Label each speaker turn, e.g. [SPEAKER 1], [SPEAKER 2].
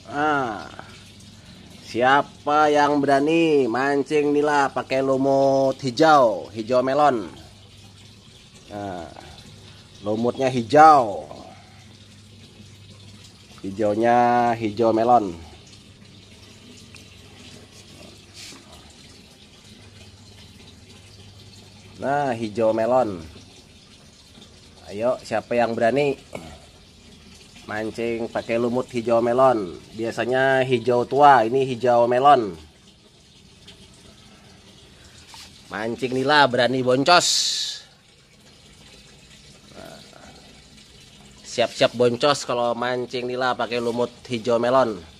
[SPEAKER 1] Nah, siapa yang berani mancing nila pakai lumut hijau, hijau melon? Nah, lumutnya hijau, hijaunya hijau melon. Nah, hijau melon. Ayo, siapa yang berani mancing pakai lumut hijau melon? Biasanya hijau tua, ini hijau melon. Mancing nila berani boncos. Siap-siap boncos kalau mancing nila pakai lumut hijau melon.